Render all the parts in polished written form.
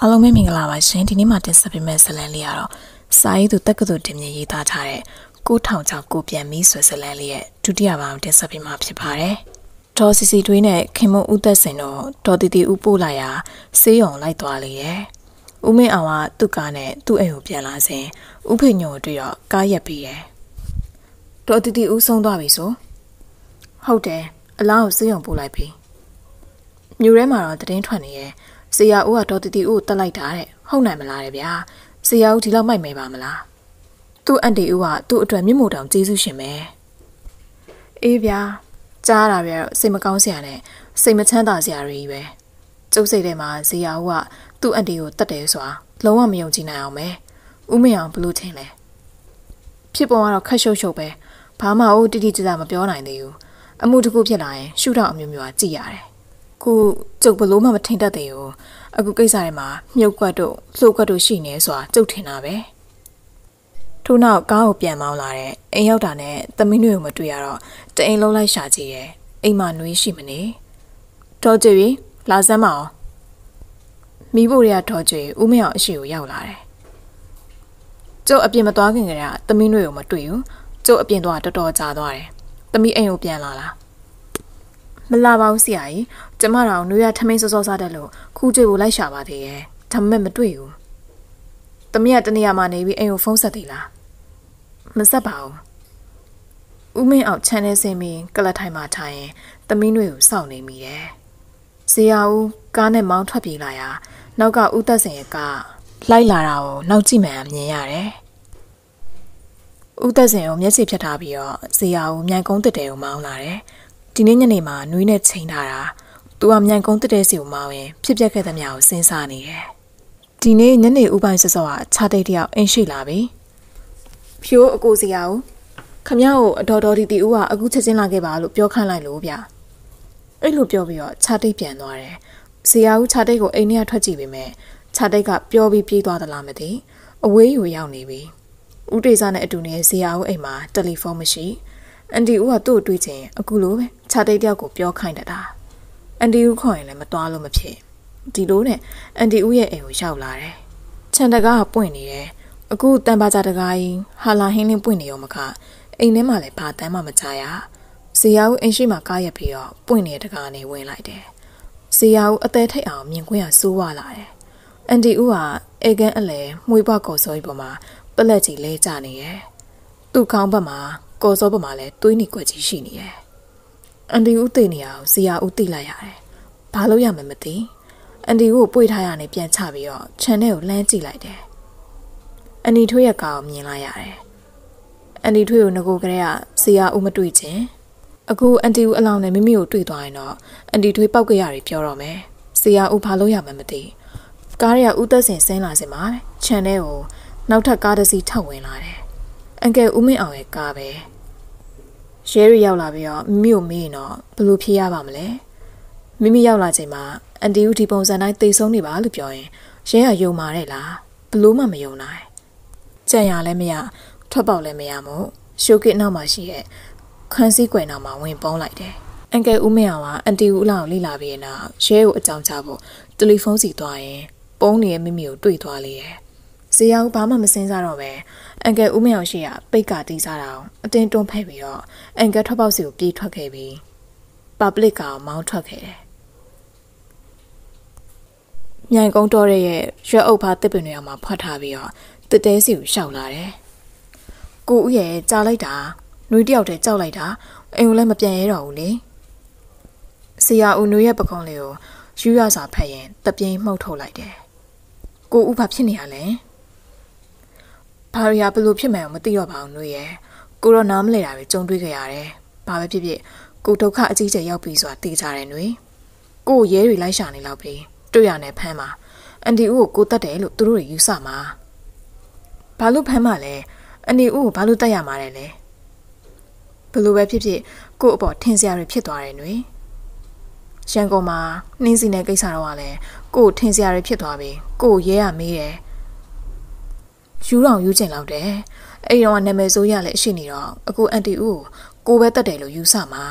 အားလုံးပဲမင်္ဂလာပါရှင်ဒီနေ့မှာတင်ဆက်ပေးမယ့်ဇာတ်လမ်းလေးကတော့စာရေးသူတက္ကသိုလ်တင်ပြရေးသားထားတဲ့ကိုထောင်ချောက်ကိုပြန်ပြီးဆွဲဇာတ်လမ်းလေးရဲ့ဒုတိယပိုင်းတင်ဆက်ပေးမှာဖြစ်ပါတယ်ဒေါ်စီစီထွေးနဲ့ခင်မုံဦးသက်စင်တို့ဒေါ်တီတီဦးပို့လိုက်ရာဆေးရုံလိုက်သွားလေရဲ့ဦးမင်းအောင်ကသူ့ကားနဲ့သူ့အိမ်ကိုပြန်လာစဉ်ဦးဖေညိုတွေ့တော့ကားရက်ပြီးတယ်ဒေါ်တီတီဦးဆုံးသွားပြီဆိုဟုတ်တယ်အလားကိုဆေးရုံပို့လိုက်ပြီမြို့ထဲမှာတော့တည်င်းထွက်နေရဲ့ဆရာဦးကဒေါ်တီတီဦးကိုတက်လိုက်တာတဲ့ဟုတ်နိုင်မလားတဲ့ဗျာဆရာဦးဒီလောက်မိုက်မဲပါမလားသူ့အန်တီဦးကသူ့အတွက်မြင့်မို့တောင်ကျေးဇူးရှင်ပဲအေးဗျာကြားရတာပဲစိတ်မကောင်းစရာနဲ့စိတ်မချမ်းသာစရာတွေပဲကျုပ်စိတ်ထဲမှာဆရာဦးကသူ့အန်တီကိုတက်တယ်ဆိုတာလုံးဝမယုံကြည်နိုင်အောင်ပဲဦးမင်းအောင်ဘလို့ထင်လဲဖြစ်ပေါ်ကတော့ခက်ရှုပ်ရှုပ်ပဲဘာမှတိတိကျကျမပြောနိုင်သေးဘူးအမှုတစ်ခုဖြစ်လာရင်ရှုထောင့်အမျိုးမျိုးကကြည့်ရတယ်ခုကျုပ်ဘလို့မှမထင်တတ်သေးဘူးအခုကိစ္စတွေမှာမြုပ်ကွက်တို့လှုပ်ကွက်တို့ရှိနေဆိုတာကျုပ်ထင်တာပဲထို့နောက်ကားကိုပြန်မောင်းလာတဲ့အိမ်ရောက်တာနဲ့သမီးတွေကိုမတွေ့ရတော့တအိမ်လုံးလိုက်ရှာကြည့်တယ်အိမ်မှာနှွေးရှိမနေဒေါ်ကျွေလာစမ်းမအောင်မိဖို့တွေကဒေါ်ကျွေဦးမင်းအောင်အရှိကိုရောက်လာတယ်ကျုပ်အပြင်မသွားခင်ကတည်းကသမီးတွေကိုမတွေ့ဘူးကျုပ်အပြင်သွားတော်တော်ကြာသွားတယ်သမီးအိမ်ကိုပြန်လာလားမလာပါဘူးဆရာကြီးကျမတို့နှွေးရထမင်းစောစောစားတယ်လို့ခူးကျွေကိုလိုက်ရှာပါသေးရဲ့ဒါပေမဲ့မတွေ့ဘူးသမီးကတနေရာမှာနေပြီးအိမ်ကိုဖုန်းဆက်သေးလားမဆက်ပါဘူးဦးမင်းအောင်ချန်နေစင်းပြီးကလတ်ထိုင်မှာထိုင်ရင်သမီးနှွေကိုစောင့်နေမိတယ်ဆရာဦးကားနဲ့မောင်းထွက်ပြေးလာရာနောက်ကဦးသက်စင်ရဲ့ကားလိုက်လာတာကိုနောက်ကြည့်မှန်မြင်ရတယ်ဦးသက်စင်ကိုမျက်စိဖြတ်ထားပြီးတော့ဆရာဦးမြိုင်ကုန်းတစ်တဲကိုမောင်းလာတယ်ဒီနေ့ညနေမှာနှွေးနဲ့ချိန်ထားတာသူကမြိုင်ကုန်းတစ်တဲစီကိုမောင်းရင်ဖြစ်ပျက်ခဲ့သမျှကိုစဉ်းစားနေတယ်ဒီနေ့ညနေဦးပိုင်းစောစောကခြားတိတ်တယောက်အိမ်ရှိလာပြီဖြိုးအကိုဆရာဦးခမ ्या ကိုအတော်တော်တီဦးကအခုချက်ချင်းလာခဲ့ပါလို့ပြောခန့်လိုက်လို့ဗျအဲ့လိုပြောပြီးတော့ခြားတိတ်ပြန်သွားတယ်ဆရာဦးခြားတိတ်ကိုအိမ်ထဲကထွက်ကြည့်ပေမဲ့ခြားတိတ်ကပြောပြီးပြေးသွားသလားမသိအဝေးယူရောက်နေပြီဦးတေစာနဲ့အတူနေဆရာဦးအိမ်မှာတယ်လီဖုန်းမရှိအန်တီဦးကသူ့ကိုတွေးချင်အခုလိုပဲခြားတိတ်တယောက်ကိုပြောခိုင်းတတာအန်တီဦးခေါ်ရင်လည်းမသွားလို့မဖြစ်ဒီလိုနဲ့အန်တီဦးရဲ့အိမ်ကိုရောက်လာတယ်ခြံတကားကပွင့်နေတယ်အခုတန်ပါကြတကားကြီးဟာလာဟင်းလင်းပွင့်နေရောမခအိမ်ထဲမှာလည်းဘာတမ်းမှမကြရဇေယျဦးအိမ်ရှိမှာကားရက်ပြီးတော့ပွင့်နေတဲ့တကားနေဝင်လိုက်တယ်ဇေယျဦးအသေးထိတ်အောင်မြင်ကွင်းကစိုးဝါလာတယ်အန်တီဦးကအေကန်အလဲမှွေပွားကော်စောကြီးပေါ်မှာပလက်ကြီးလဲကျနေတယ်သူ့ခေါင်းဘက်မှာကော်စောပေါ်မှာလည်းသွေးနီကွက်ကြီးရှိနေတယ်အန်တီဦးသိနေအောင်ဇေယျဦးသိလိုက်ရတယ်ဘာလို့ရမှမသိအန်တီကိုပွေထားရနေပြန်ချပြီးတော့ခြံထဲကိုလှမ်းကြည့်လိုက်တယ်အန်တီထွေးရဲ့ကောင်မြင်လိုက်ရတယ်အန်တီထွေးကိုငကိုကလေးကဇေယျဦးမတွေ့ချင်အခုအန်တီဦးအလောင်းနဲ့မိမိကိုတွေ့သွားရင်တော့အန်တီထွေးပောက်ကြရတွေပြောတော့မယ်ဇေယျဦးဘာလို့ရမှမသိကားရဦးသက်စင်ဆင်းလာစင်မှာခြံထဲကိုနောက်ထပ်ကားတစ်စီးထောက်ဝင်လာတယ်အန်ကယ်ဦးမင်းအောင်ရဲ့ကားပဲရဲရီရောက်လာပြီးတော့မိမိကိုမေးရင်တော့ဘယ်လိုဖြေရပါမလဲမိမိရောက်လာချိန်မှာအန်တီဦးဒီပုံစံတိုင်းတိတ်ဆုံးနေပါလို့ပြောရင်ရဲကယုံမာတဲ့လားဘလို့မှမယုံနိုင်ကြံရလည်းမရထွက်ပေါက်လည်းမရမို့ရှိုးကစ်နောက်မှာရှိရဲ့ခန်းစည်းကွယ်နောက်မှာဝင်ပုန်းလိုက်တယ်အန်ကယ်ဦးမင်းအောင်ကအန်တီဦးအလောင်းလိလာပြီးနောက်ရဲကိုအကြောင်းချဖို့တယ်လီဖုန်းစီသွားရင်ပုံးနေတဲ့မိမိကိုတွေ့သွားလေတယ်ဇေယျဦးဘာမှမစင်စားတော့ပဲအန်ကယ်ဦးမင်းအောင်ရှိရပိတ်ကတီးစားတာအတင်းတွန်းဖက်ပြီးတော့အန်ကယ်ထွက်ပေါက်စီကိုပြေးထွက်ခဲ့ပြီးပဘလစ်ကမောင်းထွက်ခဲ့တယ်မြိုင်ကုန်းတော်ရဲ့ရွက်အုပ်ဖားတစ်ပင်တွေအောင်မှာဖွက်ထားပြီးတော့တစ်တဲစီကိုရှောက်လာတယ်ကိုဦးရဲ့ကြားလိုက်တာနှွေးတယောက်တည်းကြောက်လိုက်တာအိမ်ကိုလည်းမပြန်ရတော့ဘူးလေဆရာဦးနှွေးရဲ့ပကုံးလေးကိုယူရစာဖက်ရင်တပြင်းမှုတ်ထုတ်လိုက်တယ်ကိုဦးဘာဖြစ်နေရလဲဘာရဘလို့ဖြစ်မှန်းမသိတော့ပါဘူးနှွေးရဲ့ကိုတော့နားမလဲတာပဲကြုံတွေ့ခဲ့ရတယ်ဘာပဲဖြစ်ဖြစ်ကိုဒုက္ခအကြီးကျယ်ရောက်ပြီဆိုတာသိကြတယ်နှွေးကိုရဲတွေလိုက်ရှာနေလောက်ပြီတွေ့ရနဲ့ဖမ်းမှာအန်တီဦးကိုတတ်တယ်လို့သူတို့တွေယူဆမှာဘာလို့ဖမ်းမှာလဲအန်တီဦးကိုဘာလို့တတ်ရမှာလဲဘလို့ပဲဖြစ်ဖြစ်ကို့အပေါ်ထင်စရာတွေဖြစ်သွားတယ်နှွေရန်ကုန်မှာနှင်းစီတဲ့ကိစ္စတော့ကလည်းကို့ထင်စရာတွေဖြစ်သွားပြီကို့ရဲရမေးတယ်ယူတော့ယူကျင်လောက်တယ်အဲ့တော့နာမည်ဆိုးရလည်းရှိနေတော့အခုအန်တီဦးကိုပဲတတ်တယ်လို့ယူဆမှာ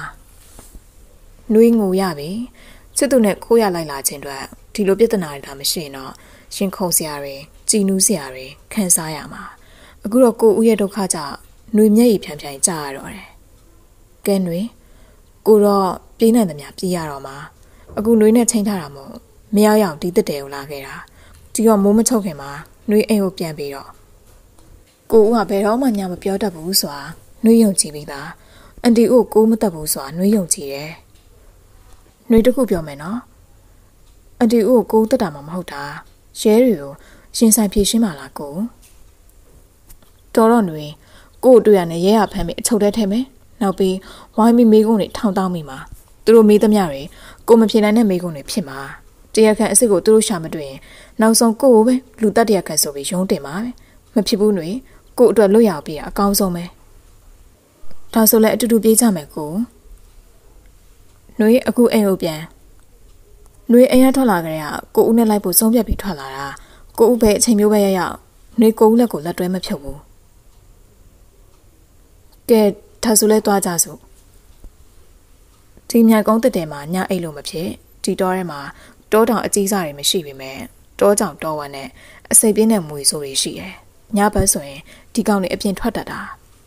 နှွေငိုရပြီစစ်သူနဲ့ခိုးရလိုက်လာခြင်းအတွက်ဒီလိုပြဿနာတွေဒါမရှိရင်တော့ရှင်ခုန်စရာတွေကြည်နူးစရာတွေခံစားရမှာအခုတော့ကိုဦးရဲ့ဒုက္ခကြောင့်ຫນွေမျက်ရည်ဖြန်ဖြန်ကြာရတော့တယ်ကဲຫນွေကိုတော့ပြေးနိုင်သမျှပြေးရတော့မှာအခုຫນွေနဲ့ချိန်ထားတာမို့မရောက်ရောက်ဒီတက်တယ်ကိုလာခဲ့တာဒီတော့မိုးမချုပ်ခင်မှာຫນွေအိမ်ကိုပြန်ပြီးတော့ကိုဦးကဘယ်တော့မှညာမပြောတတ်ဘူးဆိုတာຫນွေယုံကြည်ပြီးသားအန်တီဦးကိုမတတ်ဘူးဆိုတာຫນွေယုံကြည်တယ်ຫນွေတခုပြောမယ်နော်အန်တီဦးကိုတတ်တာမှမဟုတ်တာရဲတွေကိုရှင်ဆိုင်ဖြေရှင်းပါလားကိုတော်တော့ຫນွေကိုတွေ့ရနဲ့ရဲရဖမ်းပြီးအချုပ်ထဲထဲမယ်နောက်ပြီးဝိုင်းပြီးမိကုန်းတွေထောင်တောင်းမိမှာသူတို့မေးသမျှတွေကိုမဖြေနိုင်တဲ့မိကုန်းတွေဖြစ်မှာတရားခံအစ်စ်ကိုသူတို့ရှာမတွေ့ရင်နောက်ဆုံးကိုကိုပဲလူတက်တရားခံဆိုပြီးရုံးတင်ပါပဲမဖြစ်ဘူးຫນွေကိုအတွက်လွတ်ရအောင်ပြီးအကောင်းဆုံးပဲဒါဆိုလည်းအတူတူပြေးကြမယ်ကိုຫນွေအခုအိမ်ကိုပြန်ຫນွေအိမ်ရထွက်လာကြတဲ့ကိုဦးနဲ့လိုက်ဖို့ဆုံးဖြတ်ပြီးထွက်လာတာကိုဦးပဲအချိန်မျိုးပဲရရောက်ຫນွေကိုဦးလက်ကိုလက်တွဲမဖြုတ်ဘူးကဲဒါဆိုလဲသွားကြစို့ဒီမြိုင်ကုန်းတက်တယ်မှာညအိတ်လို့မဖြစ်ဒီတောထဲမှာတောတောင်အကြီးစားတွေမရှိပေမဲ့တောကြောင်တောဝမ်းနဲ့အစိပ်ပြင်းတဲ့မွေဆိုတွေရှိတယ်ညဘက်ဆိုရင်ဒီကောင်တွေအပြင်ထွက်တတ်တာ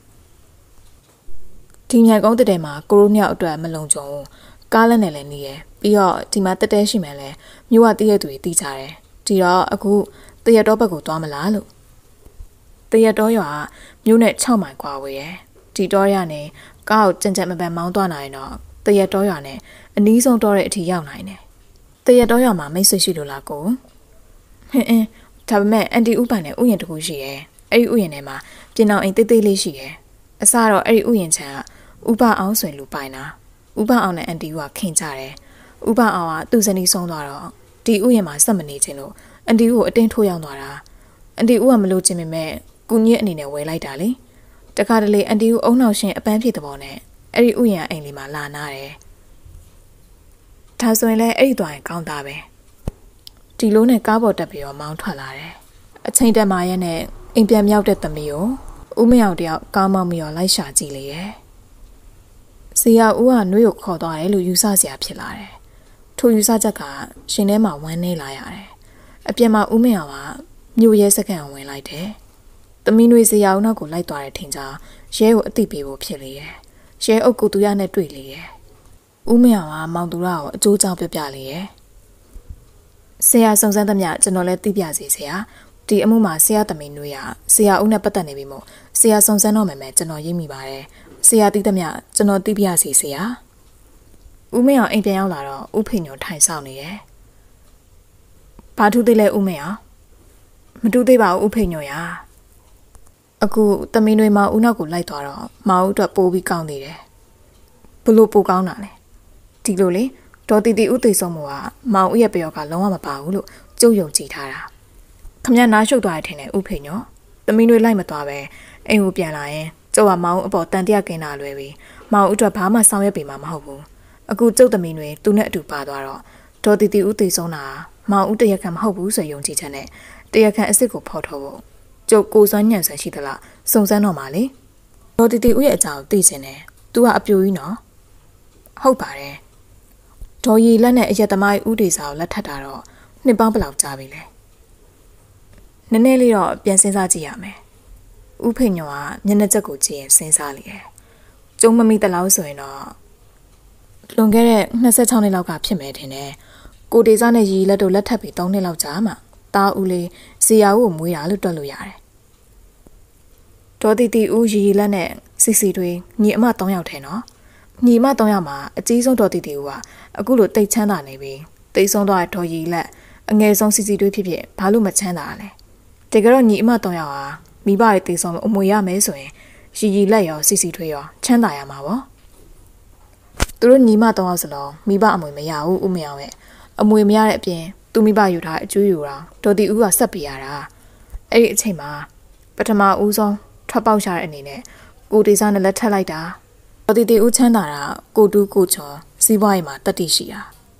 ဒီမြိုင်ကုန်းတက်တယ်မှာကိုရိုးမြောက်အတွက်မလုံခြုံကားလက်နဲ့လည်းနေရပြီးတော့ဒီမှာတက်တဲရှိမှလည်းမြို့ကတည့်ရသူတွေတီးကြတယ်ဒီတော့အခုတရက်တောဘက်ကိုသွားမလားလို့တရက်တောရွာမြို့နဲ့6မိုင်ကွာဝေးရယ်ဒီတောရနေကားကိုကြံကြံမပန်မောင်းသွားနိုင်တော့တရက်တောရွာနဲ့အနီးဆုံးတောတဲ့အထိရောက်နိုင်တယ်တရက်တောရွာမှာမိတ်ဆွေရှိလို့လားကိုဟင်းဒါပေမဲ့အန်တီဥပိုင်နဲ့ဥယျာဉ်တခုရှိရယ်အဲ့ဒီဥယျာဉ်ထဲမှာပြင်အောင်အိမ်တိတ်တိတ်လေးရှိရယ်အစတော့အဲ့ဒီဥယျာဉ်ချမ်းကဥပအောင်ဆိုရင်လူပိုင်တာဥပအောင်နဲ့အန်တီကခင်ကြတယ်ဥပအောင်ကသူ့ဇနီးဆုံးသွားတော့ဒီဥယျာဉ်မှာစက်မနေခြင်းလို့အန်တီကိုအတင်းထိုးရောက်သွားတာအန်တီကမလို့ခြင်းပေမဲ့ကုညစ်အနေနဲ့ဝယ်လိုက်တာလေတခါတလေအန်တီကိုအုံနောက်ရှင်အပန်းဖြစ်တဲ့ပေါ်နဲ့အဲ့ဒီဥယျာဉ်အိမ်လေးမှာလာနာတယ်ဒါဆိုရင်လည်းအဲ့ဒီသွားရင်ကောင်းတာပဲဒီလိုနဲ့ကားပေါ်တက်ပြီးတော့မောင်းထွက်လာတယ်အချိန်တက်မှရဲ့နဲ့အိမ်ပြန်မြောက်တဲ့သမီးကိုဦးမယောင်တယောက်ကားမောင်းပြီးတော့လိုက်ရှာကြည့်လေရဲ့ဇေယျဦးကနှွေးကိုခေါ်သွားတယ်လို့ယူဆစရာဖြစ်လာတယ်ထိုယူဆချက်ကရှင်ထဲမှာဝမ်းနေလာရတယ်အပြင်မှာဦးမယောင်ကမြို့ရဲစခန်းဝင်လိုက်တယ်သမီးနှွေးဇေယျဦးနောက်ကိုလိုက်သွားတဲ့ထင်ကြောင်ရဲကိုအသိပေးဖို့ဖြစ်လေရဲ့ရဲအုပ်ကိုသူရနဲ့တွေ့လေရဲ့ဦးမယောင်ကမောင်သူရကိုအကျိုးကြောင့်ပြပြလေရဲ့ဆရာစုံစမ်းသမျှကျွန်တော်လည်းသိပြစီဆရာဒီအမှုမှာဆရာသမီးနှွေးရဆရာဦးနဲ့ပတ်သက်နေပြီမို့ဆရာစုံစမ်းတော့မယ်ကျွန်တော်ရိပ်မိပါတယ်ဆရာသိသမျှကျွန်တော်သိပြစီဆရာဦးမယောင်အိမ်ပြန်ရောက်လာတော့ဦးဖေညိုထိုင်ဆောင်နေရဲ့ဘာထူးသေးလဲဦးမယောင်မတူသေးပါဘူးဦးဖေညိုရအခုသမီးနှွေးမဦးနောက်ကိုလိုက်သွားတော့မဦးအတွက်ပိုးပြီးကောင်းနေတယ်ဘလို့ပိုကောင်းတာလဲဒီလိုလေဒေါ်တီတီဦးသိဆုံးမှုကမောင်ဦးရဲ့ပျော်ကလုံးဝမပါဘူးလို့ကြုံယုံကြည်ထားတာခမရနားရှုပ်သွားတဲ့ထင်တယ်ဦးဖေညောသမီးနှွေးလိုက်မသွားပဲအိမ်ကိုပြန်လာရင်ကျုပ်ကမောင်ဦးအပေါ်တန်တရားကင်းတာလွယ်ပြီးမောင်ဦးအတွက်ဘာမှဆောင်ရွက်ပေးမှာမဟုတ်ဘူးအခုကျုပ်သမီးနှွေးသူနဲ့အတူပါသွားတော့ဒေါ်တီတီဦးသိဆုံးတာမောင်ဦးတရားခံမဟုတ်ဘူးဆိုယုံကြည်ချက်နဲ့တရားခံအစ်စ်ကိုဖော်ထုတ်ဖို့ကျုပ်ကိုစွမ်းညံ့ဆန်ရှိသလားစုံစမ်းတော့မှာလေဒေါ်တီတီဦးရဲ့အကြောင်းသိချင်တယ်သူကအပြူကြီးနော်ဟုတ်ပါတယ်ဒေါ်ရီလက်နဲ့အရက်သမားဦးဒေစာကိုလက်ထပ်တာတော့နှစ်ပေါင်းဘယ်လောက်ကြာပြီလဲနည်းနည်းလေးတော့ပြန်စဉ်းစားကြည့်ရမယ်ဦးဖေညောကမျက်နှာချက်ကိုကြည့်ရင်စဉ်းစားလေတယ်ကျုံမမိတလောက်ဆိုရင်တော့လွန်ခဲ့တဲ့26နှစ်လောက်ကဖြစ်မယ်ထင်တယ်ကိုဒေစာနဲ့ရီလက်တို့လက်ထပ်ပြီး3နှစ်လောက်ကြာမှတာဦးလေးဇေယျဦးကိုမွေးတာလို့တွက်လို့ရတယ်ဒေါ်တီတီဦးရီလက်နဲ့စီစီတွေညီအမ3ယောက်ထဲနော်ညီမ3ယောက်မှာအကြီးဆုံးဒေါ်တီတီဦးကအခုလိုတိတ်ချမ်းသာနေပြီတိတ်ဆုံးသွားတဲ့ဒေါ်ရီလက်အငယ်ဆုံးစီစီတွေဖြစ်ဖြစ်ဘာလို့မချမ်းသာလဲတကယ်တော့ညီအမ3ယောက်ဟာမိဘရဲ့တိတ်ဆုံးလို့အမွေရမယ်ဆိုရင်ရီလက်ရောစီစီထွေးရောချမ်းသာရမှာပေါ့သူတို့ညီမ3ယောက်စလုံးမိဘအမွေမရဘူးဦးမယောင်ရဲ့အမွေမရတဲ့အပြင်သူမိဘယူထားအကျွေးယူတာဒေါ်တီဦးကဆက်ပေးရတာအဲ့ဒီအချိန်မှာပထမဦးဆုံးထွက်ပေါက်ရှာတဲ့အနေနဲ့ကိုဒေစာနဲ့လက်ထပ်လိုက်တာဒေါ်တီတီဦးချမ်းသာတာကိုတူးကိုချောစီးပွားရေးမှာတတိရှိတာ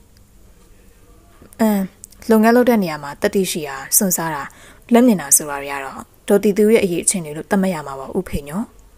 လုပ်ငန်းလုပ်တဲ့နေရာမှာတတိရှိတာစွန့်စားတာလက်မြင်တာဆိုတာတွေကတော့ဒေါ်တီတီရဲ့အရေးအချင်းတွေလို့သတ်မှတ်ရမှာပါဦးဖေညော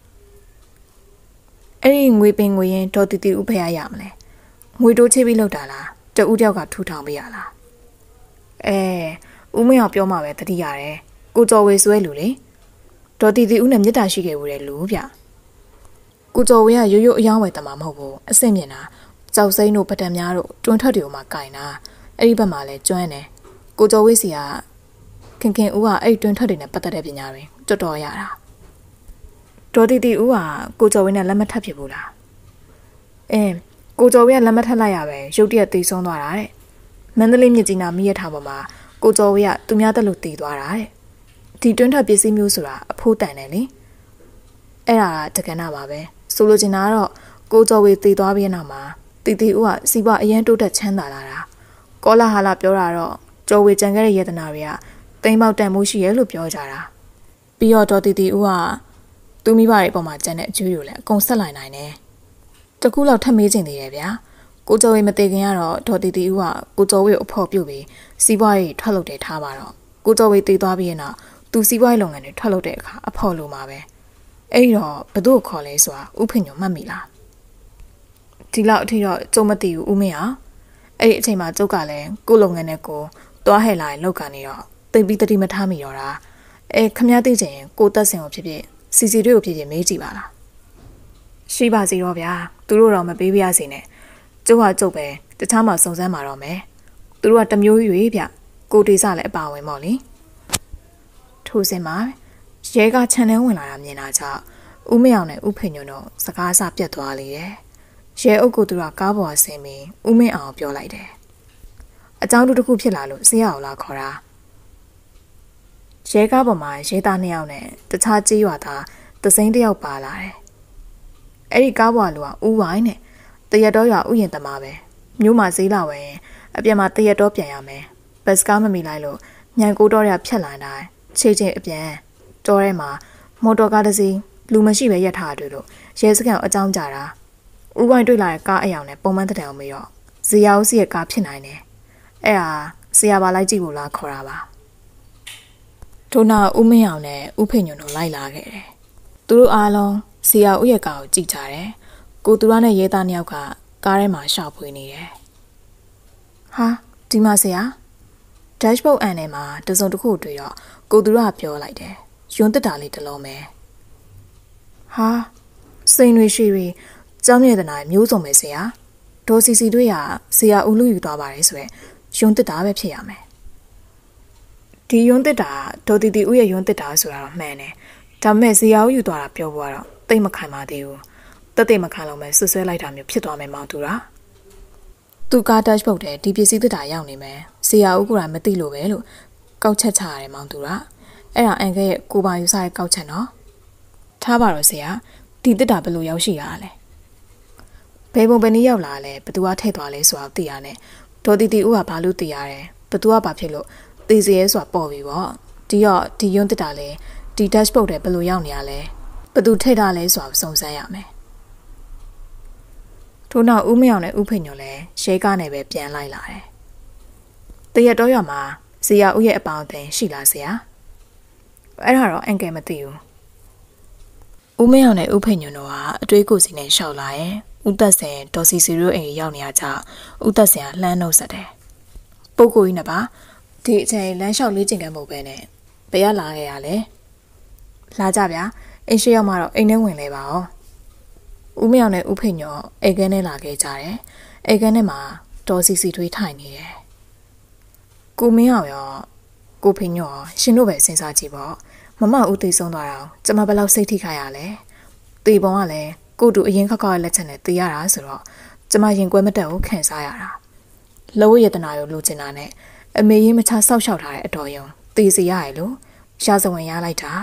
အဲ့ဒီငွေပင်ငွေရင်ဒေါ်တီတီဦးဖယ်ရမလဲငွေတိုးချေးပြီးလောက်တာလားတဦးတယောက်ကထူထောင်ပေးရလားဦးမင်းအောင်ပြောမှပဲတတိရတယ်ကိုကျော်ဝေဆွဲလူလေဒေါ်တီတီဦးနဲ့မြစ်တာရှိခဲ့ဘူးတဲ့လူဗျကိုကျော်ဝေကရိုးရိုးအယောင်းဝယ်တမှာမဟုတ်ဘူးအစ်စ်မြင်တာကြောက်စိမ့်တို့ပတံများတို့တွန်းထွက်တွေကိုမှကင်တာအဲ့ဒီဘက်မှာလဲကျွမ်းတယ်ကိုကျော်ဝေစီကခင်ဦးကအဲ့တွန်းထွက်တွေနဲ့ပတ်သက်တဲ့ပညာတွေတော်တော်ရတာဒေါ်တီတီဦးကကိုကျော်ဝေနဲ့လက်မထပ်ဖြစ်ဘူးလားကိုကျော်ဝေကလက်မထပ်လိုက်ရပဲရုတ်တရက်တေးဆုံးသွားတာတဲ့မန္တလေးမြစ်ကြီးနားမိရထားပေါ်မှာကိုကျော်ဝေကသူများတက်လို့တည်သွားတာတဲ့ဒီတွန်းထွက်ပစ္စည်းမျိုးဆိုတာအဖိုးတန်တယ်လေအဲ့ဒါကတကယ်နာပါပဲဆိုလိုချင်တာကတော့ကိုကျော်ဝေတည်သွားပြီးနောက်မှာတီတီဦးကစီးပွားအရင်တိုးတက်ချမ်းသာလာတာကောလာဟာလာပြောတာတော့ကျော်ဝေကြံခဲ့တဲ့ယေတနာတွေကတိမ်ပေါက်တန်မှုရှိရဲလို့ပြောကြတာပြီးတော့ဒေါ်တီတီဦးကသူမိဘတွေပေါ်မှာကြံတဲ့အကျွေးတွေလည်းအကုန်ဆက်လိုက်နိုင်တယ်တကူလောက်ထပ်မေးချင်သေးတယ်ဗျာကိုကျော်ဝေမသေးခင်ကတော့ဒေါ်တီတီဦးကကိုကျော်ဝေကိုအဖို့ပြုတ်ပြီးစီးပွားရေးထွက်လုပ်တယ်ထားပါတော့ကိုကျော်ဝေတည်သွားပြီးရင်တော့သူစီးပွားရေးလုပ်ငန်းတွေထွက်လုပ်တဲ့အခါအဖို့လိုမှာပဲအဲ့တော့ဘသူ့ကိုခေါ်လဲဆိုတာဥဖင်ညွန်မှတ်မိလားဒီလောက်အထိတော့ကျုံမသိဘူးဦးမင်းအောင်အဲ့ဒီအချိန်မှာကျုပ်ကလည်းကိုလုပ်ငန်းနဲ့ကိုသွားဟဲ့လာရင်လောက်ကနေတော့တိတ်ပြီးတတိမထားမိတော့တာခမရသိချင်ကိုတက်စင်ကိုဖြစ်ဖြစ်စီစီတွေကိုဖြစ်ဖြစ်မေးကြည့်ပါလားရှိပါစီတော့ဗျာသူတို့တော့မပေးပြရစေနဲ့ကျုပ်ဟာကျုပ်ပဲတခြားမှာစုံစမ်းမှာတော့မယ်သူတို့ကတမျိုးရွေးဗျကိုတေးစလည်းအပါဝင်ပေါ့လေထိုးစင်မှာရဲကခြံထဲဝင်လာတာမြင်တာကြောင့်ဦးမအောင်နဲ့ဦးဖိညွန်းတို့စကားအစပြတ်သွားလေတယ်ရဲအုပ်ကသူကကားပေါ်ဆင်းပြီးဦးမင်းအောင်ပြောလိုက်တယ်အကြောင်းတစ်ခုဖြစ်လာလို့ဆေးရအောင်လာခေါ်တာရဲကားပေါ်မှာရဲသား2ယောက်နဲ့တခြားကြေးရွာသားသစိမ်း1ယောက်ပါလာတယ်အဲ့ဒီကားပေါ်လူကဦးဝိုင်းနဲ့တရက်တော့ရွာဥယျာဉ်သမားပဲမြို့မှာဈေးလာဝယ်အပြင်မှာတရက်တော့ပြန်ရမယ်ဘတ်စကားမမီလိုက်လို့ညံကိုတော့ရဖြတ်လာတိုင်းခြေချင်းအပြန်တောထဲမှာမော်တော်ကားတစ်စီးလူမရှိပဲရက်ထားတွေ့လို့ရဲစခန်းအကြောင်းကြတာဦးဝိုင်းတွေ့လာတဲ့ကားအယောင်နဲ့ပုံမှန်တဲ့အောင်မရောဇေယျဦးစီရဲ့ကားဖြစ်နိုင်တယ်အဲ့ဟာဆရာပါလိုက်ကြည့်ဖို့လားခေါ်တာပါထို့နောက်ဦးမင်းအောင်နဲ့ဦးဖိညွန်းတို့လိုက်လာခဲ့တယ်သူတို့အားလုံးဆရာဦးရဲ့ကားကိုကြည့်ကြတယ်ကိုသူရနဲ့ရဲသား2ယောက်ကကားထဲမှာရှောက်ဖွေးနေတယ်ဟာဒီမှာဆရာဒက်ရှ်ဘုတ်အန်ထဲမှာတစုံတစ်ခုတွေ့တော့ကိုသူရကပြောလိုက်တယ်ယွန်းတက်တာလေးတလုံးပဲဟာစိန်တွေရှိတွေကျောင်းမြေတနာမျိုးစုံပဲဆရာဒေါ်စီစီတို့ရဆရာဦးလူယူသွားပါတယ်ဆိုရယ်ယွန်းတက်တာပဲဖြစ်ရမယ်ဒီယွန်းတက်တာဒေါ်တီတီဦးရဲ့ယွန်းတက်တာဆိုတာတော့မှန်တယ်ဒါပေမဲ့ဆရာဦးယူသွားတာပြောဖို့ကတော့တိတ်မခံပါသေးဘူးတက်တိတ်မခံလို့ပဲဆွဆွဲလိုက်တာမျိုးဖြစ်သွားမယ်မောင်သူရာသူကားဒက်ရှ်ဘုတ်တဲ့ဒီပစ္စည်းတက်တာရောက်နေမယ်ဆရာဦးကမသိလို့ပဲလို့ကောက်ချက်ချရတယ်မောင်သူရာအဲ့ဒါအန်ကဲရဲ့ကိုပါယူစားရဲ့ကောက်ချက်နော်ထားပါတော့ဆရာဒီတက်တာဘယ်လိုရောက်ရှိရလဲဘယ်ပုံဘယ်နည်းရောက်လာလဲဘသူကထည့်သွားလဲဆိုတာသိရနဲ့ဒေါ်တီတီဦးကဘာလို့သိရတယ်ဘသူကဘာဖြစ်လို့သိစေရဲဆိုတာပေါ်ပြီပေါ့ဒီတော့ဒီယွန်းတက်တာလဲဒီဒက်ရှ်ဘုတ်တဲ့ဘယ်လိုရောက်နေရလဲဘသူထည့်ထားလဲဆိုတာစုံစမ်းရမယ်ထို့နောက်ဦးမင်းအောင်နဲ့ဦးဖိညွန်းလည်းရဲကားနဲ့ပဲပြန်လိုက်လာတယ်တရက်တော့ရမှာဇေယျဦးရဲ့အပေါင်းအသင်းရှိလားဆရာအဲ့ဒါတော့အန်ကယ်မသိဘူးဦးမင်းအောင်နဲ့ဦးဖိညွန်းတို့ကအတွေးကိုစီနဲ့ရှောက်လာရင်ဦးသက်စင်ဒေါ်စီစီတို့အိမ်ရောက်နေရကြဦးသက်စင်ကလှမ်းနှုတ်ဆက်တယ်ပုတ်ကိုကြီးနဲ့ပါဒီအချိန်လမ်းလျှောက်လေးကျင်ကမ်းမှုပဲနဲ့ဘယ်ရလာခဲ့ရလဲလာကြဗျာအိမ်ရှိရောက်မှတော့အိမ်ထဲဝင်လဲပါအောင်ဦးမင်းအောင်နဲ့ဦးဖိညွန်းအိမ်ကန်းထဲလာခဲ့ကြတယ်အိမ်ကန်းထဲမှာဒေါ်စီစီထွေးထိုင်နေတယ်ကိုမင်းအောင်ရောကိုဖိညွန်းရောရှင်တို့ပဲစဉ်းစားကြည့်ပေါ့မမဦးသိဆုံးသွားတာကျမဘယ်လောက်စိတ်ထိခိုက်ရလဲတေပုံကလည်းကိုတူအရင်ခောက်ခောက်လက်ချက်နဲ့တေးရတာဆိုတော့ကျမရင်ကွဲမတက်ဘူးခံစားရတာလောရတနာရောလိုချင်တာနဲ့အမေရင်မချဆောက်ရှောက်ထားတဲ့အတော်ယုံတေးစီရရလို့ရှားစဝင်ရလိုက်တာ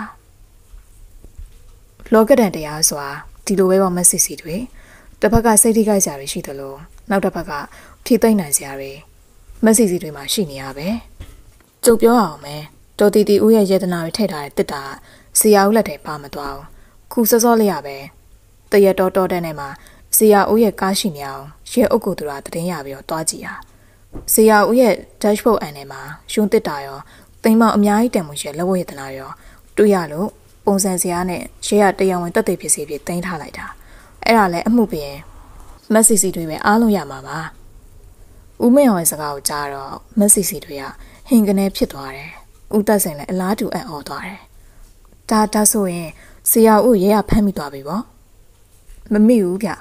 လောကဒန်တရားဆိုတာဒီလိုပဲပေါ့မက်ဆေ့စီတွေတစ်ဖက်ကစိတ်ထိခိုက်စရာတွေရှိတယ်လို့နောက်တစ်ဖက်ကဖြည့်သိမ့်နိုင်စရာတွေမက်ဆေ့စီတွေမှာရှိနေရပဲကြုံပြောအောင်မယ်ဒေါ်တီတီဦးရဲ့ယေတနာတွေထည့်ထားတဲ့တစ်တာဆရာဦးလက်ထဲပါမသွားဘူးခုစောစောလေးရပဲတရက်တော်တဲ့နဲ့မှာဆရာဦးရဲ့ကားရှိနေအောင်ရဲအုပ်ကိုသူကတည်င်းရပြီးတော့တွားကြည့်တာဆရာဦးရဲ့ dashboard အန်ထဲမှာယွန်းတစ်တာရောတိမ်မောင်အများကြီးတန်မှုရှိလက်ဝဲယေတနာရောတွေ့ရလို့ပုံစံစရာနဲ့ရဲရတရားဝင်တက်တဲ့ဖြစ်စီဖြစ်တင်ထားလိုက်တာအဲ့ဒါလည်းအမှုပြင်မက်ဆီစီတွေပဲအားလုံးရမှာပါဦးမင်းအောင်ရဲ့စကားကိုကြားတော့မက်ဆီစီတွေကဟင်ကနေဖြစ်သွားတယ်ဦးသက်စင်လည်းအလားတူအံ့ဩသွားတယ်ဒါဆိုရင်ဆရာဦးရဲရဖမ်းမိသွားပြီပေါ့မမိဘူးဗျ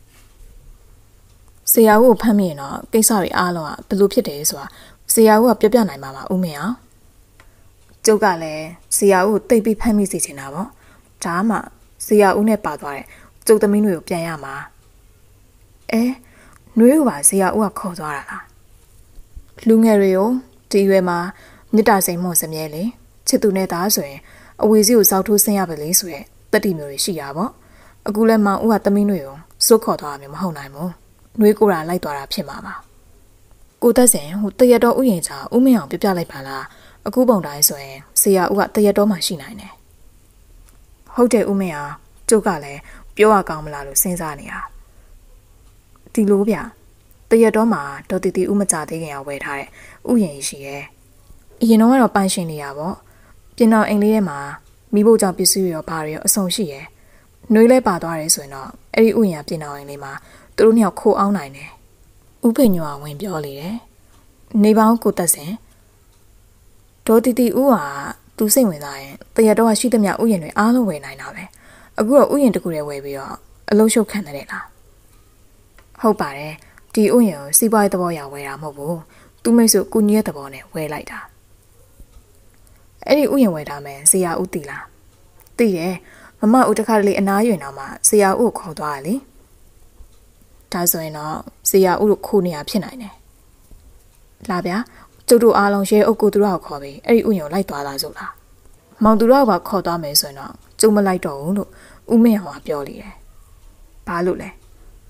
ဆရာဦးကိုဖမ်းမိရင်တော့ကိစ္စတွေအားလုံးကဘယ်လိုဖြစ်တယ်ဆိုတာဆရာဦးကပြောပြနိုင်မှာပါဦးမင်းအောင်ကျုပ်ကလည်းဆရာဦးကိုတိတ်ပြီးဖမ်းမိစေချင်တာပေါ့ဒါမှဆရာဦးနဲ့ပါသွားတယ်ကျုပ်သမီးတွေကိုပြန်ရမှာနှွေးကိုပါဆရာဦးကခေါ်သွားတာလားလူငယ်တွေကိုဒီရွယ်မှာမေတ္တာစိမ်မှုစမြဲလေချစ်သူနဲ့သားဆိုရင်အဝေစီကိုစောက်ထိုးဆင်းရပါလေဆိုရဲတတိမျိုးတွေရှိတာပေါ့အခုလဲမောင်ဦးကသမီးတွေကိုစိုးခေါ်သွားမှာမဟုတ်နိုင်ဘူးနှွေးကိုရာလိုက်သွားတာဖြစ်မှာပါကိုသက်စင်ဟိုတရက်တော်ဥယျာဉ်ချာဦးမင်းအောင်ပြပြလိုက်ပါလားအခုပုံတိုင်းဆိုရင်ဆရာဦးကတရက်တော်မှရှိနိုင်တယ်ဟုတ်တယ်ဦးမင်းအောင်ကျုပ်ကလည်းပြောရကောင်းမလားလို့စဉ်းစားနေတာဒီလိုဗျတရက်တော်မှာဒေါ်တီတီဦးမကြသေးခင်ကဝယ်ထားတဲ့ဥယျာဉ်ရှိရဲ့အရင်တော့ပိုင်ရှင်နေရပေါ့ပြင်တော်အိမ်လေးထဲမှာမိဖို့ကြောင့်ပစ္စည်းရောဘာတွေရောအဆုံရှိရဲ့နှွေးလဲပါသွားတယ်ဆိုရင်တော့အဲ့ဒီဥယျာဉ်ပြင်တော်အိမ်လေးမှာသူတို့နှစ်ယောက်ခိုးအောင်နိုင်တယ်ဦးဖိန်ညောဝင်ပြောလေတယ်နေပေါင်းကိုသက်စင်ဒေါ်တီတီဦးဟာသူစိတ်ဝင်စားရင်တရက်တော့ရှိသမျှဥယျာဉ်တွေအားလုံးဝယ်နိုင်တာပဲအခုတော့ဥယျာဉ်တစ်ခုတည်းဝယ်ပြီးတော့အလုံးရှုပ်ခံတယ်လားဟုတ်ပါတယ်ဒီဥယျာဉ်ကိုစီးပွားရေးသဘောရဝယ်တာမဟုတ်ဘူးသူမိတ်ဆွေကုညီရဲ့သဘောနဲ့ဝယ်လိုက်တာအဲ့ဒီဥယျာဉ်ဝယ်ထားမယ်ဆရာဦးတီလားတီတယ်မမဦးတခါတလေအနားယူနေတော့မှဆရာဦးကိုခေါ်သွားရလေဒါဆိုရင်တော့ဆရာဦးတို့ခိုးနေရဖြစ်နိုင်တယ်လာဗျာကျုပ်တို့အားလုံးရဲအုပ်ကိုသူတို့ကိုခေါ်ပြီးအဲ့ဒီဥယျာဉ်ကိုလိုက်သွားလားဆိုလားမောင်သူတို့ကခေါ်သွားမယ်ဆိုရင်တော့ကျုံမလိုက်တော့ဘူးလို့ဦးမင်းအောင်ကပြောလေတယ်ဘာလို့လဲ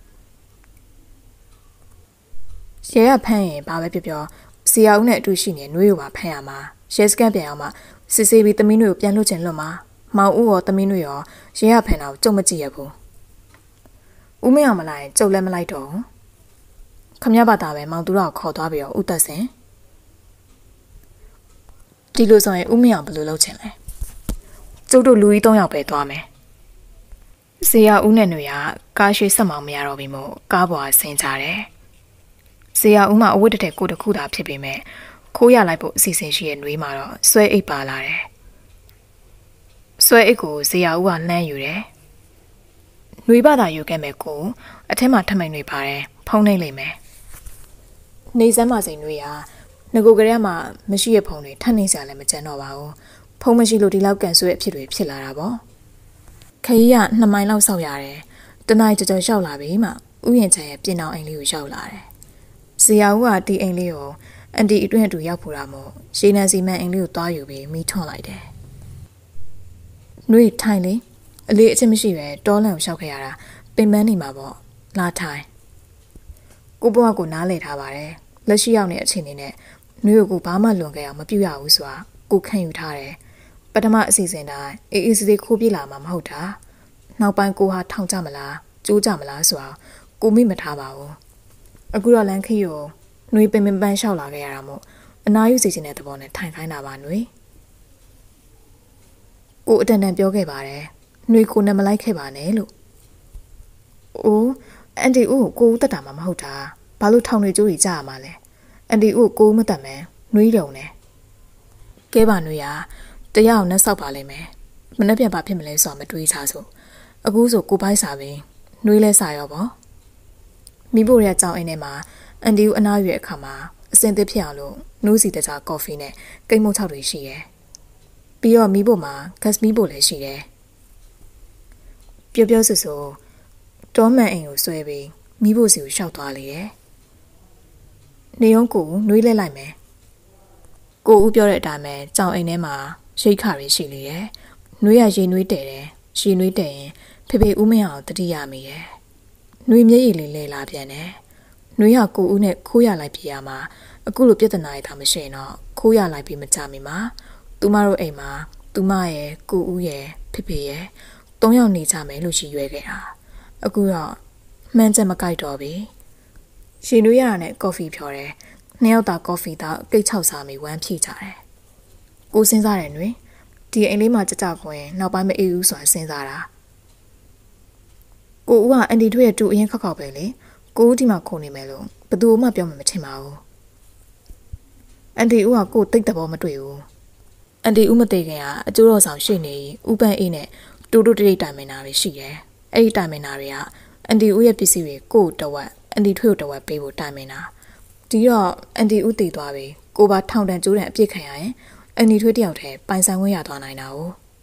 ရဲကဖမ်းရင်ဘာပဲပြောဆရာဦးနဲ့အတူရှိနေနှွေးကိုပါဖမ်းရမှာရဲစကန်ပြန်အောင်မှစစ်ဆေးပြီးသမီးတွေကိုပြန်လွှတ်ချင်လွတ်မှာမောင်ဦးရောသမီးတွေရောရဲကဖမ်းတာကိုကြုံမကြည့်ရဘူးဦးမင်းအောင်မလိုက်ကြုံလည်းမလိုက်တော့ဘူးခမရပါတာပဲမောင်သူတို့ကိုခေါ်သွားပြီးတော့ဦးသက်စင်ဒီလိုဆိုရင်ဦးမင်းအောင်ဘယ်လိုလုပ်ချင်လဲကျုပ်တို့လူကြီး3ယောက်ပဲသွားမယ်ဆရာဦးနဲ့ຫນွေကကားရှိဆက်မောင်မရတော့ပြီမို့ကားပေါ်ကဆင်းကြတယ်ဆရာဦးမအဝတ်တထည်ကိုတခုသာဖြစ်ပေမဲ့ခိုးရလိုက်ဖို့အစီအစဉ်ရှိရဲ့ຫນွေမှာတော့ဆွဲအိတ်ပါလာတယ်ဆွဲအိတ်ကိုဆရာဦးကလှမ်းယူတယ်ຫນွေဘာသာယူခဲ့မယ်ကိုအထက်မှာထမိန်တွေပါတယ်ဖုံးနေလိမ့်မယ်နေစမ်းမစိန်တွေဟာငကိုကလေးမှမရှိရဖုံတွေထပ်နေစရာလည်းမကြမ်းတော့ပါဘူးဖုံးမရှိလို့ဒီလောက်ကန်ဆွဲအဖြစ်တွေဖြစ်လာတာပေါ့ခရီးက2မိုင်လောက်ဆောက်ရတယ်တနင်္ဂနွေကြော်လျှောက်လာပြီးမှဥယျာဉ်ချံရဲ့ပြင်အောင်အိမ်လေးကိုရောက်လာတယ်ဆရာဦးကဒီအိမ်လေးကိုအန်တီအတွင်းအတူရောက်ဖို့တာမို့ရှင်းနန်းစီမံအိမ်လေးကိုသွားယူပြီးမိထွန်းလိုက်တယ်နှွေထိုင်လေအလေးအချက်မရှိပဲတောလန့်ကိုရှောက်ခဲ့ရတာပင်ပန်းနေမှာပေါ့လာထိုင်ကိုဘွားကိုနားလည်ထားပါတယ်လက်ရှိရောက်နေတဲ့အချိန်နေနဲ့နှွေကိုဘာမှလွန်ခဲ့အောင်မပြုတ်ရဘူးဆိုတာကိုခံယူထားတယ်ပထမအစီအစဉ်တိုင်းအေးစသေးခိုးပြလာမှာမဟုတ်တာနောက်ပိုင်းကိုဟာထောင်ကြမလားကျိုးကြမလားဆိုတာကိုမိမထားပါဘူးအခုတော့လန်ခီကိုနှွေပင်ပန်းလျှောက်လာခဲ့ရတာမို့အနားယူစီခြင်းတဲ့သဘောနဲ့ထိုင်ခိုင်းတာပါနှွေကိုအတန်တန်ပြောခဲ့ပါတယ်နှွေကိုနဲ့မလိုက်ခဲ့ပါနဲ့လို့အိုးအန်တီဦးကိုတက်တာမှမဟုတ်တာဘာလို့ထောင်တွေကျိုးကြီးကြရမှာလဲအန်တီဦးကိုမတက်မယ်နှွေးတုံနဲ့ကဲပါနှွေးရတရားအောင်နဲ့ဆောက်ပါလိမ့်မယ်မနှက်ပြန်ပါဖြစ်မလဲဆိုတော့မတွေးချဆိုအခုဆိုကိုပိုက်စာပဲနှွေးလဲစာရောပေါ့မိဖို့ရဲ့ကြောင်အိမ်ထဲမှာအန်တီဦးအနားရွယ်အခါမှာအစင်သစ်ဖြစ်အောင်လို့နှိုးစီတကြားကော်ဖီနဲ့ကိတ်မုတ်ချောက်တွေရှိတယ်ပြီးတော့မိဖို့မှာဂတ်မီဖို့လည်းရှိတယ်ပြောဆူတောမှန်အိမ်ကိုဆွဲပြီးမိဖို့စီကိုရှောက်သွားလေတယ်နေုံကိုနှွေးလဲလိုက်မယ်ကိုဦးပြောတဲ့အတိုင်းပဲကြောင်အိမ်ထဲမှာရိတ်ခါတွေရှိလေတယ်နှွေးရရေနှွေးတဲတယ်ရေနှွေးတဲရင်ဖေဖေဦးမင်းအောင်တတိယမိတယ်နှွေးမျက်ရည်လေးလဲလာပြန်တယ်နှွေးရကိုဦးနဲ့ခိုးရလိုက်ပြရမှာအခုလိုပြဿနာတွေဒါမရှိရင်တော့ခိုးရလိုက်ပြီးမကြမီမှာသူမတို့အိမ်မှာသူမရဲ့ကိုဦးရဲ့ဖေဖေရဲ့3ယောက်နေကြမယ်လို့ရှိရွယ်ခဲ့တာအခုတော့မှန်းချက်မကိုက်တော့ပြီရှင်တို့ရတာနဲ့ကော်ဖီဖြော်တယ်နှစ်ယောက်သာကော်ဖီတောက်ကိတ်6စာမီဝမ်းဖြည့်ကြတယ်ကိုစဉ်းစားတယ်နှွေဒီအိမ်လေးမှာကြကြခွင်နောက်ပိုင်းမအေးဘူးဆိုတာစဉ်းစားတာကိုဦးကအန်တီတို့ရဲ့တူအရင်ခောက်ခောက်ပဲလေကိုဒီမှာခုန်နေမယ်လို့ဘသူမှပြောမှမထင်ပါဘူးအန်တီဦးကကိုတိတ်တဘောမတွေ့ဘူးအန်တီဦးမသိခင်ကအကျိုးတော်ဆောင်ရှိနေဦးပန်းအေးနဲ့တူတူတိတ်တိုင်မင်နာတွေရှိတယ်အဲ့ဒီတိုင်မင်နာတွေကအန်တီဦးရဲ့ပစ္စည်းတွေကိုတဝက်အန်တီထွေးကိုတဝက်ပေးဖို့တိုင်မင်နာဒီတော့အန်တီဦးတည်သွားပြီကိုပါထောင်တန်းကျိုးတန်းအပြစ်ခံရရင်အန်တီထွေးတယောက်တည်းပိုင်ဆိုင်ဝင်ရသွားနိုင်တာ哦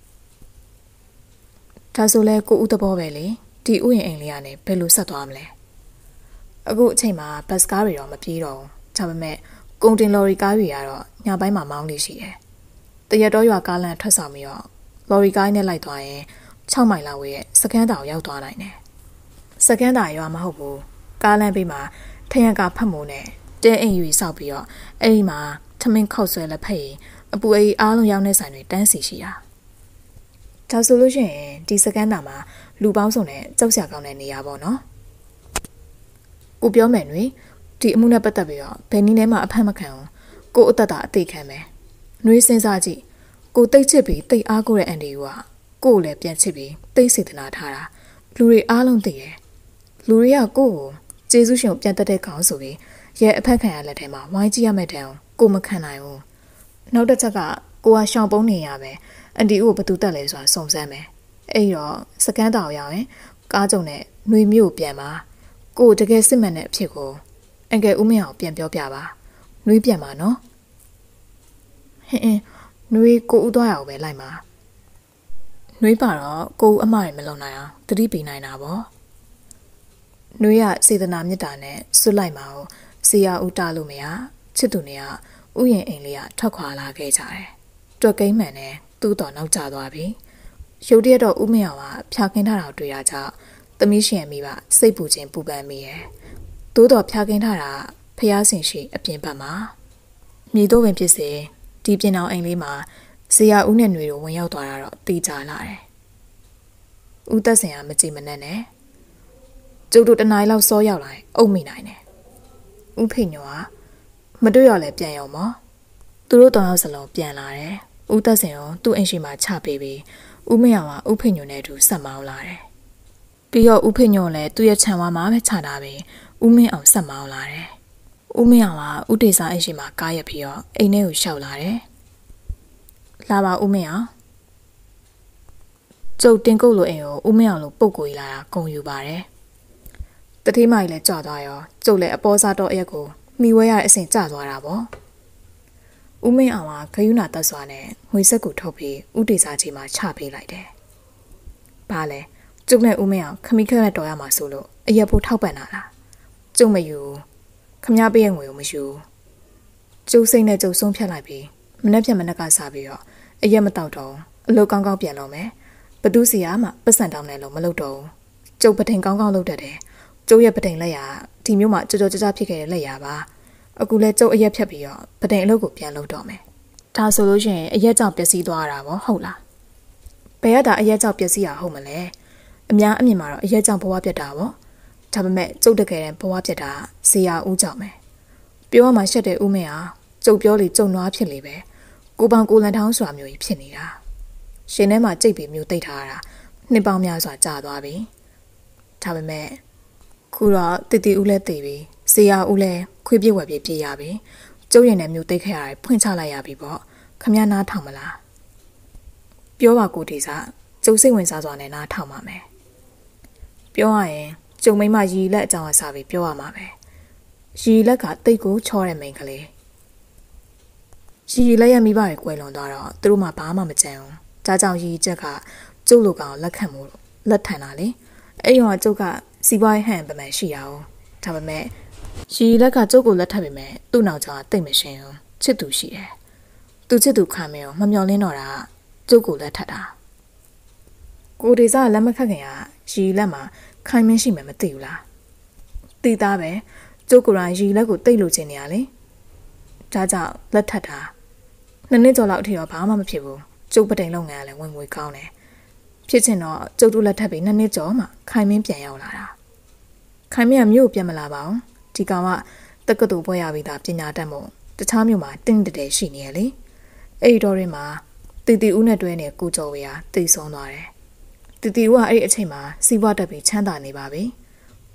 ဒါဆိုလဲကိုဦးသဘောပဲလေဒီဥယျာဉ်အိမ်လေးကနေဘယ်လိုဆက်သွားမလဲအခုအချိန်မှာဘတ်စကားတွေတော့မပြေးတော့ဘူးဒါပေမဲ့ကုန်တင်လော်ရီကားတွေကတော့ညပိုင်းမှာမောင်းနေရှိတယ်တရက်တော့ရွာကားလမ်းထွက်ဆောင်ပြီးတော့လော်ရီကားနဲ့လိုက်သွားရင်6မိုင်လောက်ဝေးရဲ့စကန်းတောင်ရောက်သွားနိုင်တယ်စကန်းတောင်ရွာမဟုတ်ဘူးကားလမ်းဘေးမှာထရံကဖတ်မိုးနဲ့တဲအိမ်ယူဆောက်ပြီးတော့အဲ့ဒီမှာထမင်းခောက်ဆွဲလက်ဖက်ရင်အပူအေးအားလုံးရောက်နေဆိုင်တွေတန်းစီရှိတာဒါဆိုလို့ရှိရင်ဒီစကန်းတောင်မှာလူပေါင်းစုံနဲ့ကြောက်စရာကောင်းတဲ့နေရာပေါ့နော်ကိုပြောမယ်နှွေဒီအမှုနဲ့ပတ်သက်ပြီးတော့ဘယ်နည်းနဲ့မှအဖမ်းမခံဘူးကိုအသက်တာအသေးခံမယ်နှွေစဉ်းစားကြည့်ကိုတိတ်ချစ်ပြီးတိတ်အားကိုတဲ့အန်ဒီယူကကိုကိုလည်းပြန်ချစ်ပြီးတိတ်စေတနာထားတာလူတွေအားလုံးသိတယ်လူတွေကကိုကိုကျေးဇူးရှင်ကိုပြန်တက်တဲ့ကောင်ဆိုပြီးရဲအဖက်ခံရလက်ထဲမှာဝိုင်းကြည့်ရမယ့်တန်းကိုမခံနိုင်ဘူးနောက်တစ်ချက်ကကိုကရှောင်ပုံးနေရပဲအန်ဒီဦးကိုဘသူတက်လဲဆိုတာစုံစမ်းမယ်အဲ့တော့စကန်းတောင်ရောက်ရင်ကားကြုံနဲ့နှွေမျိုးပြန်ပါကိုတကယ်စစ်မှန်တဲ့အဖြစ်ကိုအန်ကယ်ဦးမင်းအောင်ပြန်ပြောပြပါနှွေးပြန်ပါနော်ဟင်းနှွေးကိုဦးသွားရအောင်ပဲလိုက်ပါနှွေးပါတော့ကိုဦးအမရမလုံနိုင်အောင်တတိပေးနိုင်တာပေါ့နှွေးရစေတနာမေတ္တာနဲ့ဆွတ်လိုက်ပါဦးဇေယျဦးတားလို့မရချစ်သူနေကဥယျာဉ်အိမ်လေးကထွက်ခွာလာခဲ့ကြတယ်တွက်ကိန်းမှန်နဲ့သူ့တော်နောက်ကျသွားပြီရုတ်တရက်တော့ဦးမင်းအောင်ကဖျားခင်းထားတာတွေ့ရကြသမီးရှင်မိဘစိတ်ပူခြင်းပူပန်မိရဲ့သို့တော်ဖျားခင်းထားတာဖျားစင်ရှိအပြင်ဘက်မှာမြေတို့ပင်ဖြစ်စေဒီပြင်အောင်အိမ်လေးမှာဇေယျဦးနဲ့ຫນွေတို့ဝင်ရောက်သွားတာတော့တေးကြလာတယ်ဦးသက်စင်ကမကြည်မနှက်နဲ့ကျုပ်တို့တနင်္လာလောက်စောရောက်လာရင်အုပ်မိနိုင်တယ်ဦးဖိညောကမတွေ့ရလဲပြန်ရောမောသူတို့တောင်ရောက်စလုံးပြန်လာတယ်ဦးသက်စင်ရောသူ့အိမ်ရှိမှာချပေးပြီးဦးမင်းအောင်ကဦးဖိညိုနဲ့အတူဆက်မောင်းလာတယ်ပြီးတော့ဦးဖိညိုလည်းသူ့ရဲ့ခြံဝါမှာပဲချတာပဲဦးမင်းအောင်ဆက်မောင်းလာတယ်ဦးမင်းအောင်ကဦးတေစာအိမ်ရှိမှာကားရက်ပြီးတော့အိမ်ထဲကိုရှောက်လာတယ်လာပါဦးမင်းအောင်ကျုပ်တင်ကုတ်လိုအိမ်ကိုဦးမင်းအောင်လိုပုတ်ကိုကြီးလာတာဂုံယူပါတယ်တတိမကြီးလည်းကြောက်သွားရောကျုပ်လည်းအပေါ်စားတော့အရက်ကိုမိဝဲရတဲ့အဆင့်ကျသွားတာပေါ့ဦးမင်းအောင်ကဂယုဏတက်စွာနဲ့ငွေစက်ကိုထုတ်ပြီးဦးတေစာကြီးမှာချပေးလိုက်တယ်။ဘာလဲကျုပ်နဲ့ဦးမင်းအောင်ခမိခက်တော်ရမှာဆိုလို့အရက်ဖို့ထောက်ပံ့တာလားကျုပ်မယူခမရပေးရဲ့ငွေကိုမယူကျုပ်စိတ်နဲ့ကျုပ်ဆုံးဖြတ်လိုက်ပြီးမနှက်ဖြတ်မနှက်ကစားပြီးတော့အရက်မတောက်တော့အလုပ်ကောင်းကောင်းပြန်လို့မယ်ဘသူစီကမှပတ်စံတောင်းတယ်လို့မလုပ်တော့ဘူးကျုပ်ပတိန်ကောင်းကောင်းလုပ်တတ်တယ်ကျုပ်ရဲ့ပတိန်လက်ရဒီမျိုးမှာကြောကြဖြစ်ခဲ့တဲ့လက်ရပါအခုလဲကျုပ်အရက်ဖြတ်ပြီးတော့ပတိန်အလုပ်ကိုပြန်လုပ်တော့မယ်ဒါဆိုလို့ရှိရင်အရက်ကြောင့်ပျက်စီးသွားတာပေါ့ဟုတ်လားဘယ်ရတာအရက်ကြောင့်ပျက်စီးရဟုတ်မလဲအများအမြင်မှာတော့အရက်ကြောင့်ဘဝပြတ်တာပေါ့ဒါပေမဲ့ကျုပ်တကယ်တမ်းဘဝပြတ်တာဇေယျဦးကြောင့်ပဲပြောရမှာရှက်တဲ့ဦးမင်းဟာကျုပ်ပြောလေကျုံနွားဖြစ်လေပဲကိုပောင်ကိုလန်ထောင်းစွာမျိုးကြီးဖြစ်နေတာရှင်ထဲမှာကြိတ်ပြီးမျိုးတိတ်ထားတာနှစ်ပေါင်းများစွာကြာသွားပြီဒါပေမဲ့ခုတော့တီဦးလဲတည်ပြီဇေယျဦးလဲခွေးပြည့်ဝက်ပြည့်ပြေးရပြီကျုပ်ရင်နဲ့မျိုးတိတ်ခဲ့ရတယ်ဖွင့်ချလိုက်ရပြီပေါ့ခမရနားထောင်မလားပြောပါကိုဒီစားကျုပ်စိတ်ဝင်စားစွာနဲ့နားထောင်ပါမယ်ပြောရရင်ကျုံမိမရီလက်အကြောင်းအစားပြီးပြောရမှာပဲရီလက်ကတိတ်ကိုချောတဲ့မိန်ကလေးရီလက်ရမိဘတွေကွယ်လွန်သွားတော့သူတို့မှဘာမှမကြံဘူးဒါကြောင့်ရီချက်ကကျုပ်လိုကောင်လက်ခံမှုလက်ထန်တာလေအဲ့ရောကျုပ်ကစီးပွားရေးဟန်ပမှန်ရှိရအောင်ဒါပေမဲ့ရီလက်ကကျုပ်ကိုလက်ထပ်ပေမဲ့သူ့နောက်ကျောင်းတိတ်မရှင်းဘူးချစ်သူရှိတယ်သူချစ်သူခံမရောမမျော်လင်းတော့တာကျုပ်ကိုလက်ထပ်တာကိုဒေစာလက်မခတ်ခင်ကရီလက်မှာခိုင်မင်းရှိမှမသိဘူးလားသိသားပဲကျုပ်ကိုယ်တိုင်ရီလက်ကိုတိတ်လို့ခြင်းနေရလေဒါကြောင့်လက်ထပ်တာနှစ်ကျော်လောက်အထိတော့ဘာမှမဖြစ်ဘူးကျုပ်ပတိန်လုပ်ငန်းကလည်းဝင်ငွေကောင်းတယ်ဖြစ်ချင်တော့ကျုပ်တို့လက်ထပ်ပြီးနှစ်ကျော်မှခိုင်မင်းပြန်ရောက်လာတာခိုင်မင်းကမြို့ပြန်မလာပါဘူးဒီကောင်ကတက္ကသိုလ်ဘွဲ့ရပြီးသားပညာတတ်မို့တခြားမြို့မှာတင်းတတဲရှိနေရလေအဲ့ဒီတော့ရင်းမှာတီဦးနဲ့တွဲနေကိုကျော်ဝေဟာတိတ်ဆုံးသွားတယ်တီဦးကအဲ့ဒီအချိန်မှာစီးပွားတက်ပြီးချမ်းသာနေပါပြီ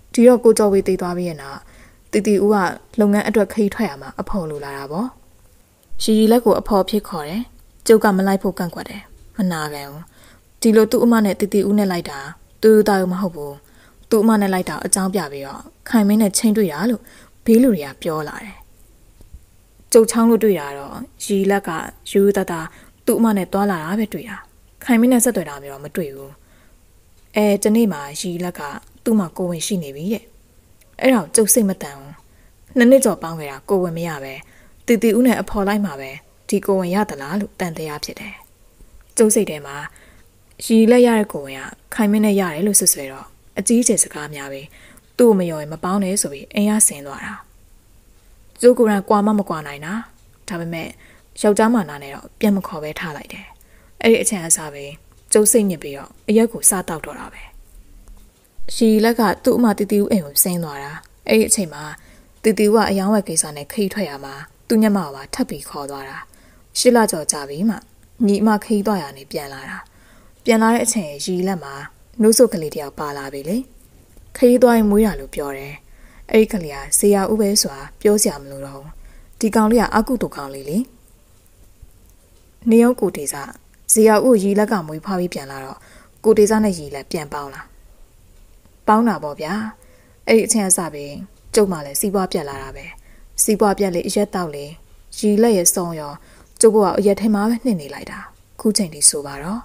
ဒီတော့ကိုကျော်ဝေတည်သွားပြီးရဲ့နောက်တီဦးကလုပ်ငန်းအတွက်ခရီးထွက်ရမှာအဖော်လိုလာတာပေါ့ရီလက်ကိုအဖော်ဖြစ်ခေါ်တယ်ကျုပ်ကမလိုက်ဖို့ကန့်ကွက်တယ်မနာခံဘူးဒီလိုသူ့အမနဲ့တီဦးနဲ့လိုက်တာတူတာမဟုတ်ဘူးသူ့အမနဲ့လိုက်တာအကြောင်းပြပြီးတော့ခိုင်မင်းနဲ့ချင်းတွေ့တာလို့ဘေးလူတွေကပြောလာတယ်ကျုပ်ချောင်းလို့တွေ့တာတော့ရီလက်ကယူတတာသူ့အမနဲ့တွားလာတာပဲတွေ့တာခိုင်မင်းနဲ့ဆက်သွယ်တာမျိုးတော့မတွေ့ဘူးတနေ့မှရီလက်ကသူ့မှာကိုဝင်ရှိနေပြီတဲ့အဲ့တော့ကျုပ်စိတ်မတန်ဘူးနှစ်ကျော်ပေါင်းခဲ့တာကိုဝင်မရပဲတီဦးနဲ့အဖော်လိုက်မှာပဲဒီကိုဝင်ရသလားလို့တန်တရားဖြစ်တယ်ကျုပ်စိတ်ထဲမှာရီလက်ရတဲ့ကိုဝင်ကခိုင်မင်းနဲ့ရတယ်လို့ဆွဆွဲတော့အကြီးကျယ်စကားများပဲသူ့မယော်ရင်မပေါင်းနဲ့ဆိုပြီးအင်ရဆင်းသွားတာကျုပ်ကကွာမမကွာနိုင်တာဒါပေမဲ့ယောက်ျားမနာနဲ့တော့ပြန်မခေါ်ပဲထားလိုက်တယ်အဲ့ဒီအချိန်အစားပဲကျုပ်စိတ်ညစ်ပြီးတော့အရက်ကိုစားတောက်တော့တာပဲရီလက်ကသူ့အမတီဦးအိမ်ကိုဆင်းသွားတာအဲ့ဒီအချိန်မှာတီဦးကအယောင်းဝယ်ကိစ္စနဲ့ခရီးထွက်ရမှာသူညမကပါထပ်ပြီးခေါ်သွားတာ8လကျော်ကြာပြီမှညီအမခရီးသွားရနေပြန်လာတာပြန်လာတဲ့အချိန်ရီလက်မှာနှုတ်ဆုပ်ကလေးတယောက်ပါလာပြီလေခရီးသွားရင်မွေးရလို့ပြောတယ်အဲ့ဒီကလေးကဇေယျဥပဲဆိုတာပြောစရာမလိုတော့ဒီကောင်လေးကအကုတုကောင်လေးလေနေရောက်ကိုတေစာဇေယျဥရီလက်ကမွေးဖွားပြီးပြန်လာတော့ကိုတေစာနဲ့ရီလက်ပြန်ပေါင်းလာပေါင်းတာပေါ့ဗျာအဲ့ဒီအချိန်အစပဲကျုပ်မှလည်းစီးပွားပြက်လာတာပဲစီးပွားပြက်လေအရက်တောက်လေရီလက်ရဲ့စုံရောကျုပ်ကအရက်ထဲမှာပဲနှိမ့်နေလိုက်တာခုချိန်ထိဆိုပါတော့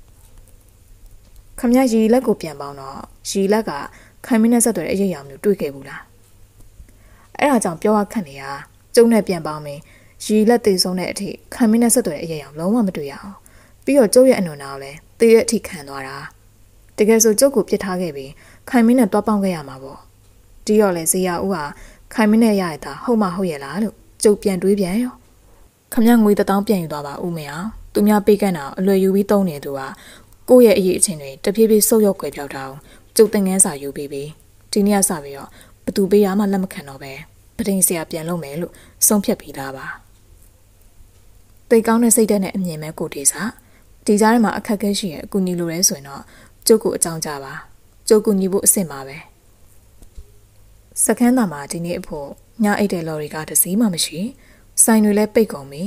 ခမရရီလက်ကိုပြန်ပေါင်းတော့ရီလက်ကခိုင်မင်းနဲ့ဆက်သွယ်တဲ့အရေးအရာမျိုးတွေ့ခဲ့ဘူးလားအဲ့ဒါကြောင့်ပြောရခက်နေရကျုံနဲ့ပြန်ပေါင်းမင်းရီလက်သေးဆုံးတဲ့အထိခိုင်မင်းနဲ့ဆက်သွယ်တဲ့အရေးအရာလုံးဝမတွေ့ရအောင်ပြီးတော့ကျုပ်ရဲ့အနွန်နာကိုလည်းတေးရဲ့အထိခံသွားတာတကယ်ဆိုကျုပ်ကိုပြစ်ထားခဲ့ပြီးခိုင်မင်းနဲ့တွားပေါင်းခဲ့ရမှာပေါ့ဒီတော့လေဇေယျဦးဟာခိုင်မင်းနဲ့ရရတာဟုတ်မဟုတ်ရဲ့လားလို့ကျုပ်ပြန်တွေးပြန်ရောခမရငွေ1000ပြန်ယူသွားပါဦးမအောင်သူများပေးကမ်းတာအလွယ်ယူပြီးတုံးနေသူကကိုယ့်ရဲ့အရေးအချင်းတွေတဖြည်းဖြည်းဆုပ်ယုပ်ခွေပြောက်တာအောင်ကျုပ်တင်ငန်းစာယူပြီးဒီနေ့ကစပြီးတော့ဘသူပေးရမှလက်မခံတော့ပဲပဒိန်ဆရာပြန်လုပ်မယ်လို့ဆုံးဖြတ်ပြီးသားပါတိတ်ကောင်းတဲ့စိတ်ဓာတ်နဲ့အမြင်မဲ့ကိုတေစာဒီကြားထဲမှာအခက်အခဲရှိရဲ့အကူအညီလိုရဲဆိုရင်တော့ကျုပ်ကိုအကြောင်းကြားပါကျုပ်ကူညီဖို့အဆင့်ပါပဲစခန်းသားမှာဒီနေ့အဖို့ညအိတ်တဲ့လော်ရီကတစ်စီးမှမရှိဆိုင်တွေလည်းပိတ်ကုန်ပြီ